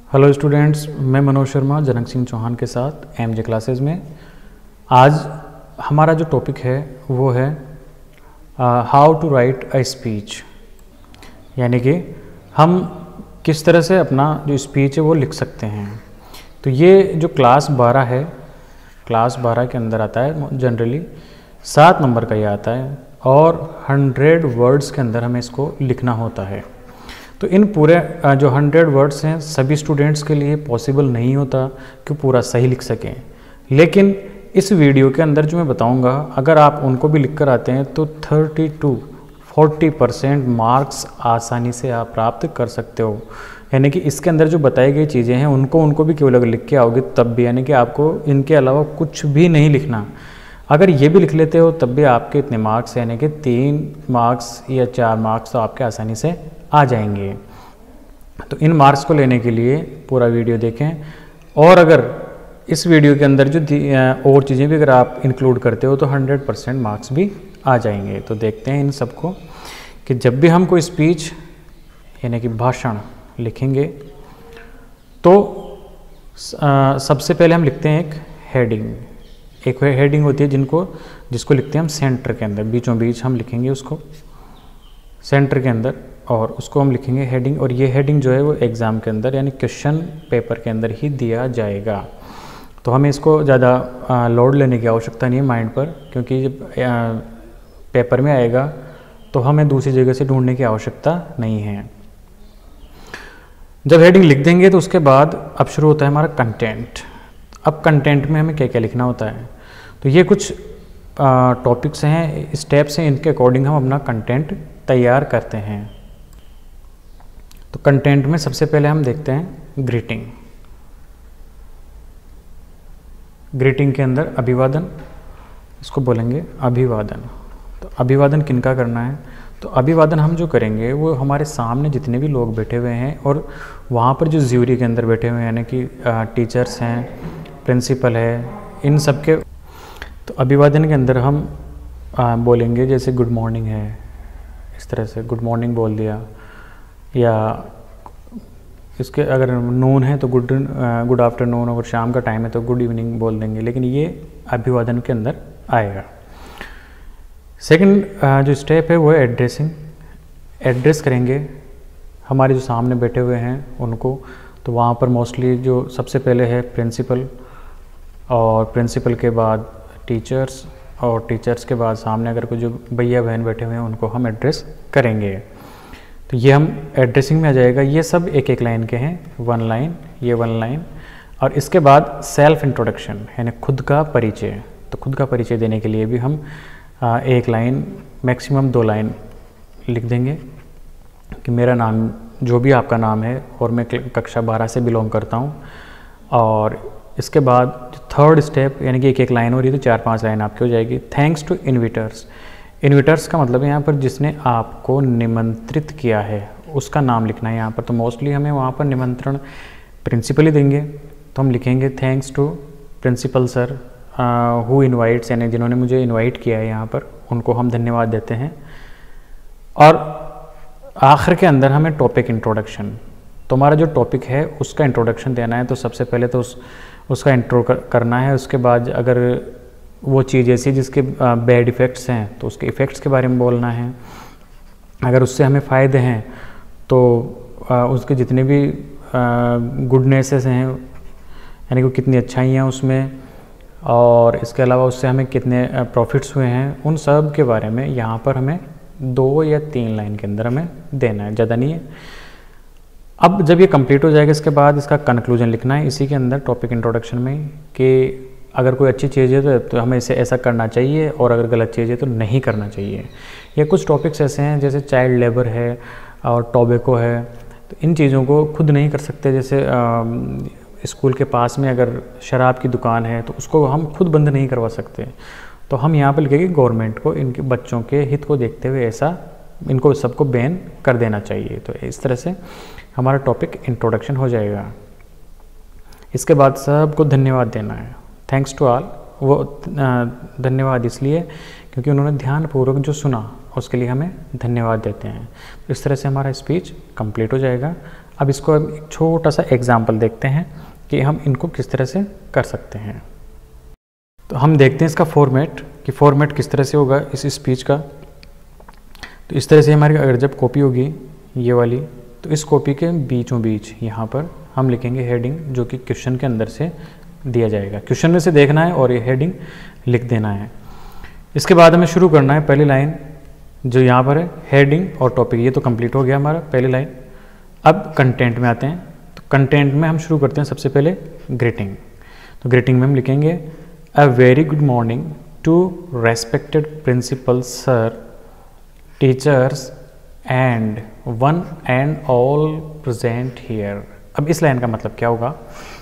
Hello students, मैं मनोज शर्मा जनक सिंह चौहान के साथ एमजे क्लासेस में। आज हमारा जो टॉपिक है वो है how to write a speech, यानी कि हम किस तरह से अपना जो स्पीच है वो लिख सकते हैं। तो ये जो क्लास 12 है, क्लास 12 के अंदर आता है, जनरली 7 नंबर का ये आता है और 100 वर्ड्स के अंदर हमें इसको लिखना होता है। तो इन पूरे जो 100 वर्ड्स हैं सभी स्टूडेंट्स के लिए पॉसिबल नहीं होता कि पूरा सही लिख सकें, लेकिन इस वीडियो के अंदर जो मैं बताऊंगा अगर आप उनको भी लिख कर आते हैं तो 30 to 40% मार्क्स आसानी से आप प्राप्त कर सकते हो। यानी कि इसके अंदर जो बताई गई चीज़ें हैं उनको भी केवल अगर लिख के आओगे तब भी, यानी कि आपको इनके अलावा कुछ भी नहीं लिखना। अगर ये भी लिख लेते हो तब भी आपके इतने मार्क्स, यानी कि 3 मार्क्स या 4 मार्क्स तो आपके आसानी से आ जाएंगे। तो इन मार्क्स को लेने के लिए पूरा वीडियो देखें, और अगर इस वीडियो के अंदर जो और चीज़ें भी अगर आप इंक्लूड करते हो तो 100% मार्क्स भी आ जाएंगे। तो देखते हैं इन सबको कि जब भी हम कोई स्पीच यानी कि भाषण लिखेंगे तो सबसे पहले हम लिखते हैं एक हेडिंग। एक हेडिंग होती है जिसको लिखते हैं हम सेंटर के अंदर, बीचों बीच हम लिखेंगे उसको सेंटर के अंदर, और उसको हम लिखेंगे हेडिंग। और ये हेडिंग जो है वो एग्ज़ाम के अंदर यानी क्वेश्चन पेपर के अंदर ही दिया जाएगा। तो हमें इसको ज़्यादा लोड लेने की आवश्यकता नहीं है माइंड पर, क्योंकि जब पेपर में आएगा तो हमें दूसरी जगह से ढूंढने की आवश्यकता नहीं है। जब हेडिंग लिख देंगे तो उसके बाद अब शुरू होता है हमारा कंटेंट। अब कंटेंट में हमें क्या क्या लिखना होता है, तो ये कुछ टॉपिक्स हैं, स्टेप्स हैं, इनके अकॉर्डिंग हम अपना कंटेंट तैयार करते हैं। तो कंटेंट में सबसे पहले हम देखते हैं ग्रीटिंग। ग्रीटिंग के अंदर अभिवादन, इसको बोलेंगे अभिवादन। तो अभिवादन किनका करना है, तो अभिवादन हम जो करेंगे वो हमारे सामने जितने भी लोग बैठे हुए हैं और वहाँ पर जो ज्यूरी के अंदर बैठे हुए हैं, यानी कि टीचर्स हैं, प्रिंसिपल है, इन सब के। तो अभिवादन के अंदर हम बोलेंगे जैसे गुड मॉर्निंग है, इस तरह से गुड मॉर्निंग बोल दिया, या इसके अगर नून है तो गुड आफ्टरनून, अगर शाम का टाइम है तो गुड इवनिंग बोल देंगे, लेकिन ये अभिवादन के अंदर आएगा। सेकंड जो स्टेप है वो है एड्रेसिंग। एड्रेस करेंगे हमारे जो सामने बैठे हुए हैं उनको। तो वहाँ पर मोस्टली जो सबसे पहले है प्रिंसिपल, और प्रिंसिपल के बाद टीचर्स, और टीचर्स के बाद सामने अगर कोई जो भैया बहन बैठे हुए हैं उनको हम एड्रेस करेंगे। तो ये हम एड्रेसिंग में आ जाएगा। ये सब एक एक लाइन के हैं, 1 लाइन, ये 1 लाइन। और इसके बाद सेल्फ इंट्रोडक्शन यानी खुद का परिचय। तो खुद का परिचय देने के लिए भी हम 1 लाइन, मैक्सिमम 2 लाइन लिख देंगे कि मेरा नाम, जो भी आपका नाम है, और मैं कक्षा 12 से बिलोंग करता हूँ। और इसके बाद थर्ड स्टेप यानी कि एक लाइन हो रही है तो 4-5 लाइन आपकी हो जाएगी। Thanks to इन्विटर्स। इन्विटर्स का मतलब है यहाँ पर जिसने आपको निमंत्रित किया है उसका नाम लिखना है यहाँ पर। तो मोस्टली हमें वहाँ पर निमंत्रण प्रिंसिपल ही देंगे, तो हम लिखेंगे thanks to principal sir who invites, यानी जिन्होंने मुझे इनवाइट किया है यहाँ पर, उनको हम धन्यवाद देते हैं। और आखिर के अंदर हमें टॉपिक इंट्रोडक्शन, तो हमारा जो टॉपिक है उसका इंट्रोडक्शन देना है। तो सबसे पहले तो उसका इंट्रो करना है। उसके बाद अगर वो चीज़ ऐसी जिसके बैड इफ़ेक्ट्स हैं तो उसके इफ़ेक्ट्स के बारे में बोलना है। अगर उससे हमें फ़ायदे हैं तो उसके जितने भी गुडनेसेस हैं, यानी कि कितनी अच्छाइयाँ उसमें, और इसके अलावा उससे हमें कितने प्रॉफिट्स हुए हैं, उन सब के बारे में यहाँ पर हमें 2 या 3 लाइन के अंदर हमें देना है, ज़्यादा नहीं है। अब जब ये कंप्लीट हो जाएगा इसके बाद इसका कंक्लूजन लिखना है इसी के अंदर, टॉपिक इंट्रोडक्शन में, कि अगर कोई अच्छी चीज़ है तो हमें इसे ऐसा करना चाहिए, और अगर गलत चीज़ है तो नहीं करना चाहिए। ये कुछ टॉपिक्स ऐसे हैं जैसे चाइल्ड लेबर है और टोबैको है, तो इन चीज़ों को खुद नहीं कर सकते। जैसे स्कूल के पास में अगर शराब की दुकान है तो उसको हम खुद बंद नहीं करवा सकते। तो हम यहाँ पर लिखेंगे गवर्नमेंट को इनके बच्चों के हित को देखते हुए ऐसा इनको सबको बैन कर देना चाहिए। तो इस तरह से हमारा टॉपिक इंट्रोडक्शन हो जाएगा। इसके बाद सबको धन्यवाद देना है, थैंक्स टू ऑल। वो धन्यवाद इसलिए क्योंकि उन्होंने ध्यानपूर्वक जो सुना उसके लिए हमें धन्यवाद देते हैं। तो इस तरह से हमारा स्पीच कंप्लीट हो जाएगा। अब इसको हम एक छोटा सा एग्जाम्पल देखते हैं कि हम इनको किस तरह से कर सकते हैं। तो हम देखते हैं इसका फॉर्मेट कि फॉर्मेट किस तरह से होगा इस स्पीच का। तो इस तरह से हमारी अगर जब कॉपी होगी ये वाली, तो इस कॉपी के बीचों बीच यहाँ पर हम लिखेंगे हेडिंग, जो कि क्वेश्चन के अंदर से दिया जाएगा। क्वेश्चन में से देखना है और ये हेडिंग लिख देना है। इसके बाद हमें शुरू करना है पहली लाइन जो यहाँ पर है, हेडिंग और टॉपिक। ये तो कंप्लीट हो गया हमारा पहली लाइन। अब कंटेंट में आते हैं। तो कंटेंट में हम शुरू करते हैं सबसे पहले ग्रीटिंग। तो ग्रीटिंग में हम लिखेंगे a very good morning to respected principal sir, teachers and one and all present here. अब इस लाइन का मतलब क्या होगा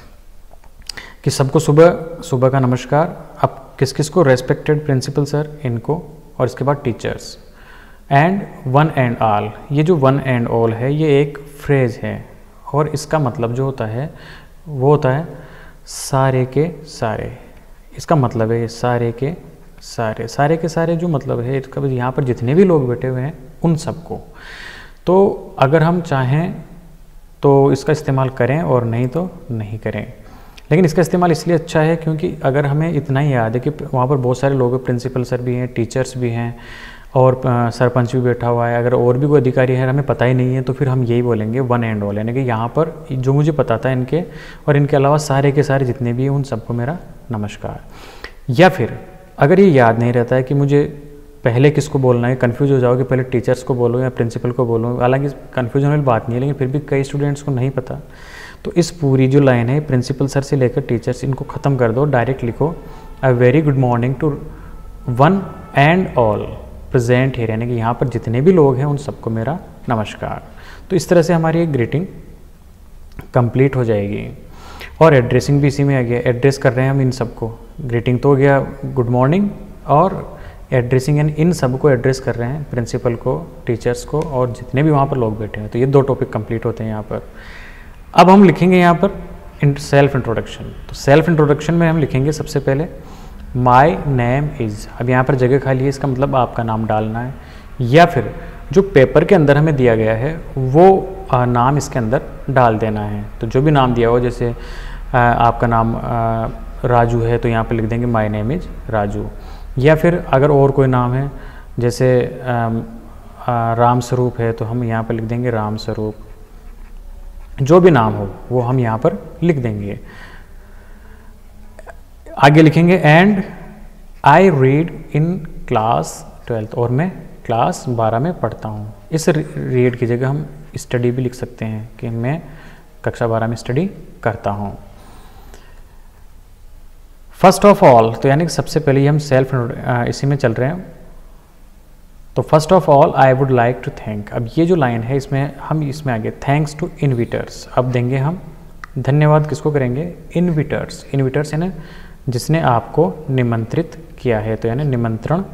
कि सबको सुबह का नमस्कार। अब किस किस को? रेस्पेक्टेड प्रिंसिपल सर, इनको, और इसके बाद teachers, and one and all. ये जो वन एंड ऑल है ये एक फ्रेज है और इसका मतलब जो होता है वो होता है सारे के सारे। इसका मतलब है सारे के सारे, सारे के सारे जो मतलब है इसका यहाँ पर जितने भी लोग बैठे हुए हैं उन सबको। तो अगर हम चाहें तो इसका इस्तेमाल करें और नहीं तो नहीं करें, लेकिन इसका इस्तेमाल इसलिए अच्छा है क्योंकि अगर हमें इतना ही याद है कि वहाँ पर बहुत सारे लोग हैं, प्रिंसिपल सर भी हैं, टीचर्स भी हैं और सरपंच भी बैठा हुआ है, अगर और भी कोई अधिकारी है हमें पता ही नहीं है, तो फिर हम यही बोलेंगे वन एंड ऑल, यानी कि यहाँ पर जो मुझे पता था इनके और इनके अलावा सारे के सारे जितने भी हैं उन सबको मेरा नमस्कार। या फिर अगर ये याद नहीं रहता है कि मुझे पहले किसको बोलना है, कन्फ्यूज हो जाओगे पहले टीचर्स को बोलो या प्रिंसिपल को बोलो, हालांकि कन्फ्यूजन वाली बात नहीं है, लेकिन फिर भी कई स्टूडेंट्स को नहीं पता। तो इस पूरी जो लाइन है प्रिंसिपल सर से लेकर टीचर्स, इनको ख़त्म कर दो, डायरेक्ट लिखो a very good morning to one and all present here, यानी कि यहाँ पर जितने भी लोग हैं उन सबको मेरा नमस्कार। तो इस तरह से हमारी एक ग्रीटिंग कंप्लीट हो जाएगी। और एड्रेसिंग भी इसी में आ गया, एड्रेस कर रहे हैं हम इन सबको। ग्रीटिंग तो हो गया गुड मॉर्निंग, और एड्रेसिंग यानी इन सबको एड्रेस कर रहे हैं, प्रिंसिपल को, टीचर्स को और जितने भी वहाँ पर लोग बैठे हैं। तो ये दो टॉपिक कंप्लीट होते हैं यहाँ पर। अब हम लिखेंगे यहाँ पर सेल्फ इंट्रोडक्शन। तो सेल्फ इंट्रोडक्शन में हम लिखेंगे सबसे पहले माई नेम इज़। अब यहाँ पर जगह खाली है, इसका मतलब आपका नाम डालना है, या फिर जो पेपर के अंदर हमें दिया गया है वो नाम इसके अंदर डाल देना है। तो जो भी नाम दिया हो, जैसे आपका नाम राजू है तो यहाँ पर लिख देंगे माई नेम इज़ राजू। या फिर अगर और कोई नाम है, जैसे राम स्वरूप है तो हम यहाँ पर लिख देंगे राम स्वरूप। जो भी नाम हो वो हम यहाँ पर लिख देंगे। आगे लिखेंगे and I read in class 12, और मैं क्लास 12 में पढ़ता हूँ। इस रीड की जगह हम स्टडी भी लिख सकते हैं कि मैं कक्षा 12 में स्टडी करता हूँ। फर्स्ट ऑफ ऑल, तो यानी कि सबसे पहले हम सेल्फ इसी में चल रहे हैं। तो first of all I would like to thank. अब ये जो लाइन है इसमें हम इसमें आगे थैंक्स टू इन्विटर्स। अब देंगे हम धन्यवाद किसको करेंगे? इन्विटर्स। इन्विटर्स यानी जिसने आपको निमंत्रित किया है, तो यानी निमंत्रण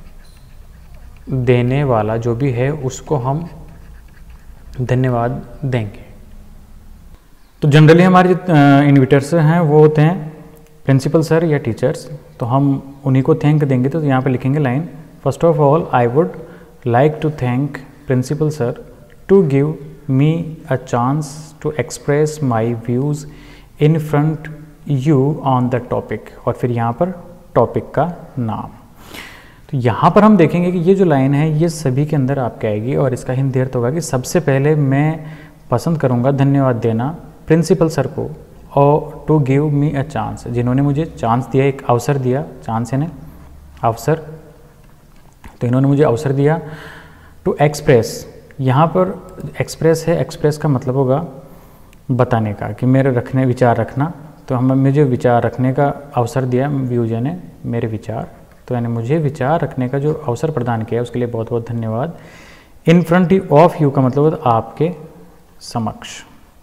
देने वाला जो भी है उसको हम धन्यवाद देंगे। तो जनरली हमारे इन्विटर्स हैं वो होते हैं प्रिंसिपल सर या टीचर्स, तो हम उन्हीं को थैंक देंगे। तो यहाँ पे लिखेंगे line first of all I would like to thank principal sir to give me a chance to express my views in front you on the topic, और फिर यहाँ पर टॉपिक का नाम। तो यहाँ पर हम देखेंगे कि ये जो लाइन है ये सभी के अंदर आपके आएगी, और इसका हिंदी अर्थ होगा कि सबसे पहले मैं पसंद करूँगा धन्यवाद देना प्रिंसिपल सर को, और to give me a chance, जिन्होंने मुझे चांस दिया, एक अवसर दिया। चांस यानी अवसर, तो इन्होंने मुझे अवसर दिया। टू एक्सप्रेस, यहाँ पर एक्सप्रेस है, एक्सप्रेस का मतलब होगा बताने का, कि मेरे रखने विचार रखना। तो हम मुझे विचार रखने का अवसर दिया, व्यूज यानी मेरे विचार, तो यानी मुझे विचार रखने का जो अवसर प्रदान किया उसके लिए बहुत बहुत धन्यवाद। इन फ्रंट ऑफ यू का मतलब आपके समक्ष।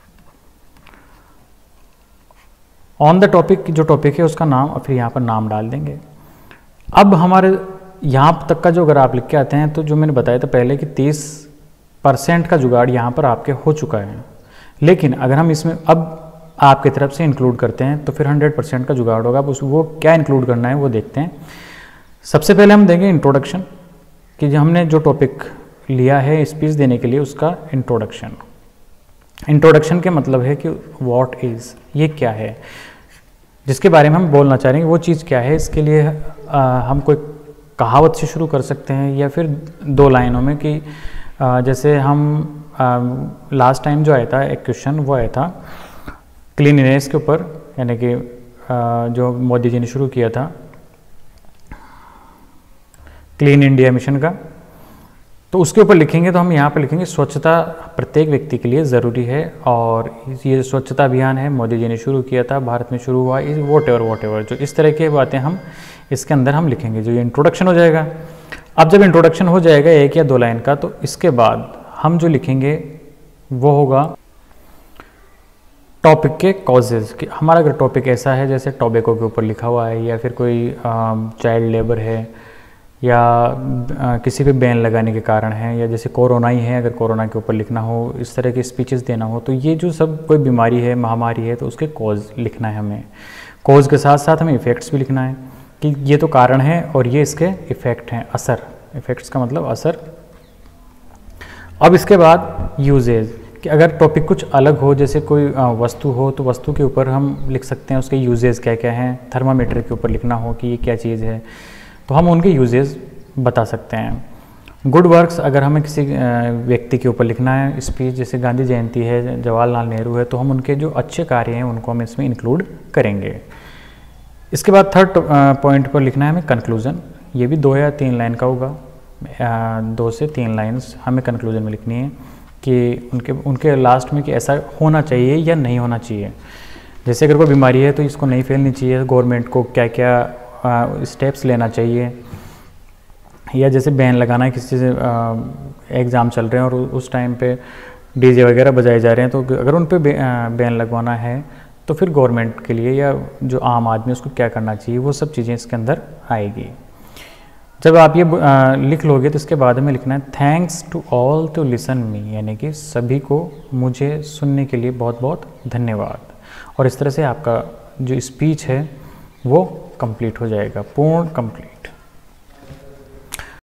ऑन द टॉपिक, जो टॉपिक है उसका नाम, और फिर यहाँ पर नाम डाल देंगे। अब हमारे यहाँ तक का जो अगर आप लिख के आते हैं, तो जो मैंने बताया था पहले कि 30% का जुगाड़ यहाँ पर आपके हो चुका है, लेकिन अगर हम इसमें अब आपकी तरफ से इंक्लूड करते हैं तो फिर 100% का जुगाड़ होगा। अब वो क्या इंक्लूड करना है वो देखते हैं। सबसे पहले हम देंगे इंट्रोडक्शन, कि जो हमने जो टॉपिक लिया है स्पीच देने के लिए उसका इंट्रोडक्शन। इंट्रोडक्शन के मतलब है कि व्हाट इज़, ये क्या है, जिसके बारे में हम बोलना चाह रहे हैं वो चीज़ क्या है। इसके लिए हम कोई कहावत से शुरू कर सकते हैं या फिर 2 लाइनों में कि जैसे हम लास्ट टाइम जो आया था एक क्वेश्चन वो आया था क्लीनिनेस के ऊपर, यानी कि जो मोदी जी ने शुरू किया था क्लीन इंडिया मिशन का, तो उसके ऊपर लिखेंगे तो हम यहाँ पर लिखेंगे स्वच्छता प्रत्येक व्यक्ति के लिए ज़रूरी है। और ये स्वच्छता अभियान है मोदी जी ने शुरू किया था, भारत में शुरू हुआ, इस वॉट एवर जो इस तरह की बातें हम इसके अंदर हम लिखेंगे। जो ये इंट्रोडक्शन हो जाएगा, अब जब इंट्रोडक्शन हो जाएगा 1 या 2 लाइन का, तो इसके बाद हम जो लिखेंगे वो होगा टॉपिक के कॉजेज़ कि हमारा अगर टॉपिक ऐसा है जैसे टोबैको के ऊपर लिखा हुआ है या फिर कोई चाइल्ड लेबर है या किसी पे बैन लगाने के कारण है या जैसे कोरोना ही है, अगर कोरोना के ऊपर लिखना हो, इस तरह की स्पीचेस देना हो, तो ये जो सब कोई बीमारी है, महामारी है, तो उसके कॉज लिखना है हमें। कॉज के साथ साथ हमें इफ़ेक्ट्स भी लिखना है कि ये तो कारण है और ये इसके इफ़ेक्ट हैं, असर, इफ़ेक्ट्स का मतलब असर। अब इसके बाद यूजेज कि अगर टॉपिक कुछ अलग हो, जैसे कोई वस्तु हो तो वस्तु के ऊपर हम लिख सकते हैं उसके यूजेज क्या क्या हैं। थर्मामीटर के ऊपर लिखना हो कि ये क्या चीज़ है तो हम उनके यूजेस बता सकते हैं। गुड वर्क्स अगर हमें किसी व्यक्ति के ऊपर लिखना है स्पीच, जैसे गांधी जयंती है, जवाहरलाल नेहरू है, तो हम उनके जो अच्छे कार्य हैं उनको हम इसमें इंक्लूड करेंगे। इसके बाद 3rd पॉइंट पर लिखना है हमें कंक्लूज़न, ये भी 2 या 3 लाइन का होगा, 2 से 3 लाइन्स हमें कंक्लूजन में लिखनी है कि उनके लास्ट में कि ऐसा होना चाहिए या नहीं होना चाहिए। जैसे अगर कोई बीमारी है तो इसको नहीं फैलनी चाहिए, गवर्नमेंट को क्या क्या स्टेप्स लेना चाहिए, या जैसे बैन लगाना है, किसी से एग्ज़ाम चल रहे हैं और उस टाइम पे डीजे वगैरह बजाए जा रहे हैं, तो अगर उन पे बैन लगवाना है तो फिर गवर्नमेंट के लिए या जो आम आदमी उसको क्या करना चाहिए, वो सब चीज़ें इसके अंदर आएगी। जब आप ये लिख लोगे तो इसके बाद में लिखना है thanks to all to listen me, यानी कि सभी को मुझे सुनने के लिए बहुत बहुत धन्यवाद। और इस तरह से आपका जो स्पीच है वो कंप्लीट हो जाएगा, पूर्ण कंप्लीट।